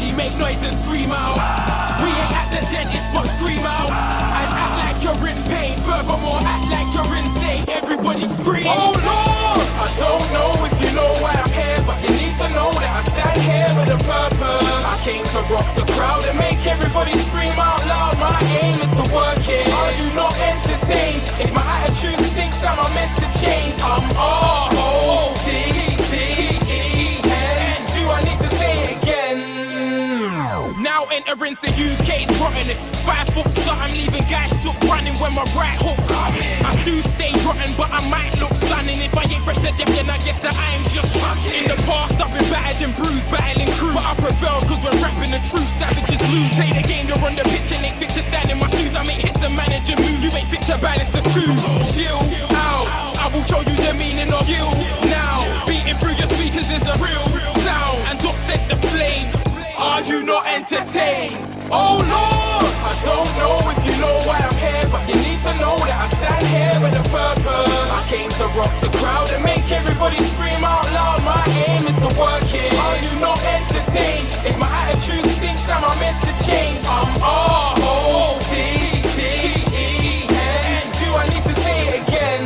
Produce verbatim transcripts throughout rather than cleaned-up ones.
Everybody make noise and scream out. We ain't at the dentist but scream out. And act like you're in pain. Furthermore, act like you're insane. Everybody scream. Oh Lord! I don't know if you know why I'm here, but you need to know that I stand here with a purpose. I came to rock the crowd and make everybody scream out loud. My aim is to work it. Are you not entertained? If my attitude thinks that I'm meant to change, I'm R O D D E N. Do I need to say it again? Now entering the U K's rottenness. Five foot something, leaving guys shook running when my right hook's coming. I do stay rotten, but I might look stunning. If I ain't fresh to death, then I guess that I'm just fucking. In the past, I've been battered and bruised, battling crew. But I prevailed, cause we're rapping the truth. Savages lose. Play the game, you're on the pitch and ain't fit to stand in my shoes. I make hits and manage and move. You ain't fit to balance the two. Chill out. I will show you the meaning of you now. Beating through your speakers is a real sound. And don't set the flame. Are you not entertained? Oh Lord! I don't know if you know why I'm here, but you need to know that I stand here with a purpose. I came to rock the crowd and make everybody scream out loud. My aim is to work it. Are you not entertained? If my attitude thinks I'm meant to change, I'm R O D D E N. Do I need to say it again?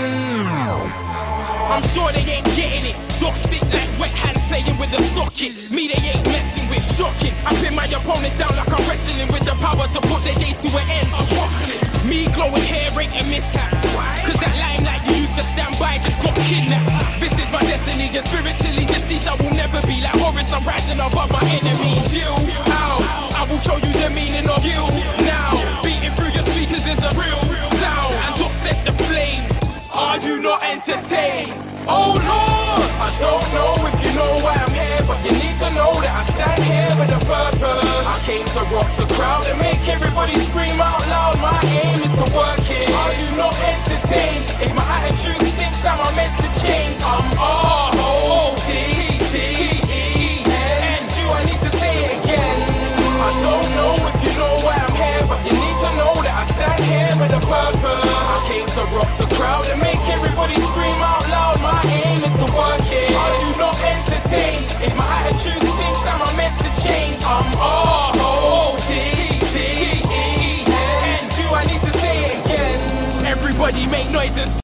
I'm sure they ain't getting it. Dogs sit like wet hands playing with a socket. Me they ain't messing with, shocking. I pin my opponents down like I'm wrestling with the power to put their days to an end. I'm rocking. Me glowing hair ain't a mishap. Cause that limelight you used to stand by just got kidnapped. This is my destiny, and spiritually deceased. I will never be like Horus, I'm rising above my enemies. Chill out, I will show you the meaning of you now. Beating through your speakers is a real sound. And don't set the flames. Are you not entertained? Oh Lord! I don't know if you know why I'm here, but you need to know that I stand here with a purpose. I came to rock the crowd and make everybody scream out loud. My aim is to work it. Are you not entertained? If my attitude thinks I'm meant to change, I'm R O D D E N. Do I need to say it again? I don't know if you know why I'm here, but you need to know that I stand here with a purpose. I came to rock the crowd and make everybody scream out loud. My aim is to work it. Are you not entertained? If my attitude thinks I'm meant to change, I'm R O D D E N. Do I need to say it again? Everybody make noise and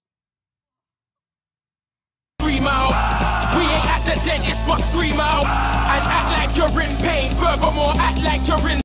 scream out. We ain't at the dentist but scream out. And act like you're in pain. Furthermore, act like you're in